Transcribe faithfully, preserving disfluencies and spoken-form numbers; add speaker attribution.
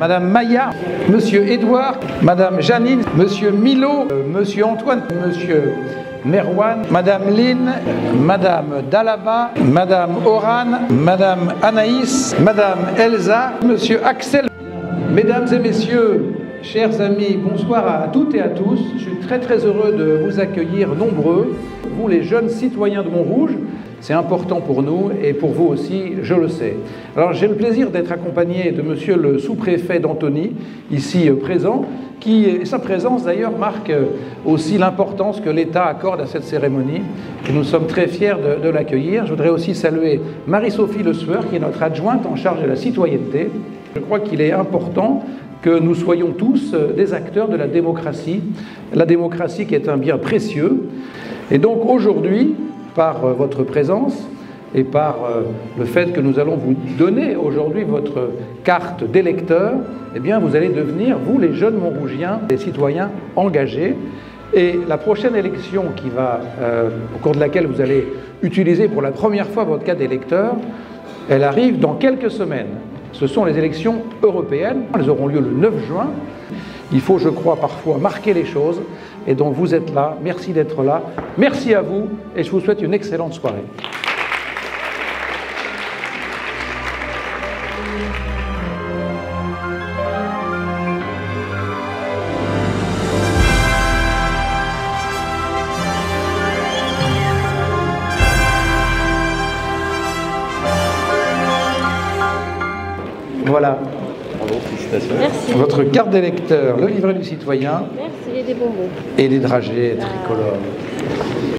Speaker 1: Madame Maya, Monsieur Édouard, Madame Janine, Monsieur Milo, euh, Monsieur Antoine, Monsieur Merwan, Madame Lynn, Madame Dalaba, Madame Oran, Madame Anaïs, Madame Elsa, Monsieur Axel. Mesdames et messieurs, chers amis, bonsoir à toutes et à tous. Je suis très très heureux de vous accueillir nombreux, vous les jeunes citoyens de Montrouge. C'est important pour nous et pour vous aussi, je le sais. Alors j'ai le plaisir d'être accompagné de monsieur le sous-préfet d'Antony, ici présent, qui, sa présence d'ailleurs marque aussi l'importance que l'État accorde à cette cérémonie. Et nous sommes très fiers de, de l'accueillir. Je voudrais aussi saluer Marie-Sophie Le Sueur, qui est notre adjointe en charge de la citoyenneté. Je crois qu'il est important que nous soyons tous des acteurs de la démocratie, la démocratie qui est un bien précieux. Et donc aujourd'hui, par votre présence et par le fait que nous allons vous donner aujourd'hui votre carte d'électeur, eh bien vous allez devenir, vous les jeunes Montrougiens, des citoyens engagés. Et la prochaine élection qui va, euh, au cours de laquelle vous allez utiliser pour la première fois votre carte d'électeur, elle arrive dans quelques semaines. Ce sont les élections européennes. Elles auront lieu le neuf juin. Il faut, je crois, parfois marquer les choses. Et donc, vous êtes là. Merci d'être là. Merci à vous. Et je vous souhaite une excellente soirée. Voilà.
Speaker 2: Bravo, félicitations.
Speaker 3: Merci.
Speaker 1: Votre carte d'électeur, le livret du citoyen.
Speaker 3: Merci, et des bonbons.
Speaker 1: Et les dragées tricolores.